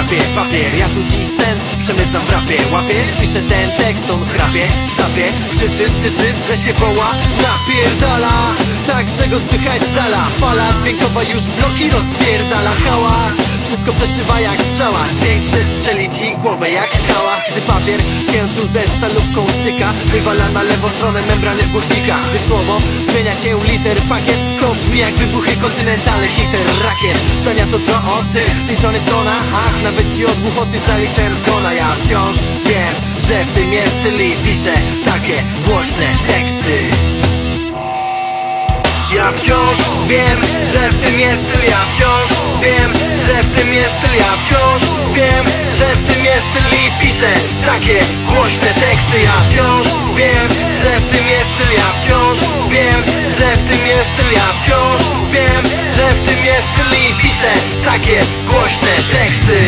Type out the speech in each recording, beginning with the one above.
drapie papier. Ja tu dziś sens przemycam w rapie. Łapiesz? Piszę ten tekst, on chrapie, sapie, krzyczy, syczy, drze się, woła, napierdala, tak, że go słychać z dala. Fala dźwiękowa już bloki rozpierdala. Hałas, wszystko przeszywa jak strzała. Dźwięk przestrzeli ci głowę jak kałach. Gdy papier się tu ze stalówką styka, wywala na lewą stronę membrany w głośnikach. Gdy w słowo zmienia się liter pakiet, to brzmi jak wybuchy kontynentalnych hiter rakiet. Zdania to tro o tym, liczony w tonach. Ach, nawet ci od głuchoty zaliczałem zgona. Ja wciąż wiem, że w tym jest styl i piszę takie głośne teksty. Ja wciąż wiem, że w tym jest styl. Ja wciąż wiem, że w tym jest styl. Ja wciąż wiem, że w tym jest styl i piszę takie głośne teksty. Ja wciąż wiem, że w tym jest styl. Ja wciąż wiem, że w tym jest styl. Ja wciąż wiem, że w tym jest styl i piszę takie głośne teksty.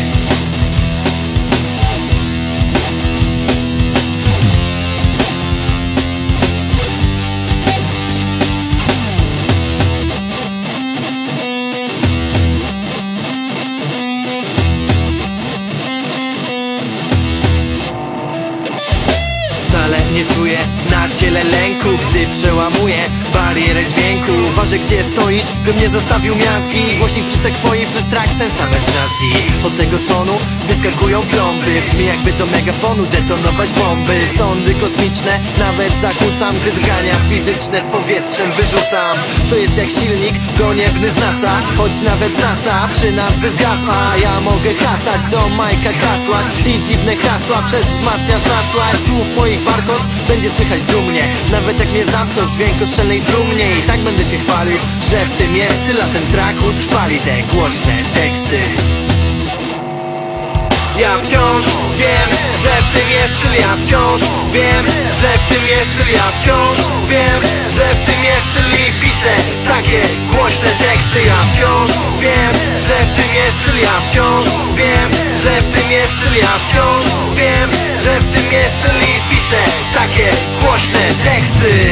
Nie czuję na ciele lęku, gdy przełamuję barierę dźwięku. Ważę, gdzie stoisz, bym nie zostawił miazgi. Głośnik przy sekwoi plus track, ten same drzazgi. Od tego tonu wyskakują plomby. Brzmi jakby do megafonu detonować bomby. Sądy kosmiczne nawet zakłócam, gdy drgania fizyczne z powietrzem wyrzucam. To jest jak silnik doniebny z NASA, choć nawet z NASA przy nas by zgasł. A ja mogę hasać, do Majka kasłać i dziwne hasła przez wzmacniacz nasłać. Słów moich warkot będzie słychać dumnie, nawet jak mnie zamkną w dźwiękostrzelnej trumnie. I tak będę się chwalił, że w tym jest styl, a ten track utrwali te głośne teksty. Ja wciąż wiem, że w tym jest styl. Ja wciąż wiem, że w tym jest styl. Ja wciąż wiem, że w tym jest styl i piszę takie głośne teksty. Ja wciąż wiem, że w tym jest styl. Ja wciąż wiem, że w tym jest styl. Ja wciąż wiem, że w tym jest styl i piszę takie głośne teksty.